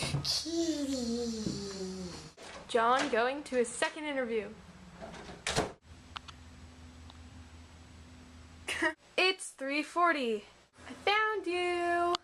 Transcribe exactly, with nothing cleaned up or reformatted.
Kitty. John going to his second interview. It's three forty. I found you.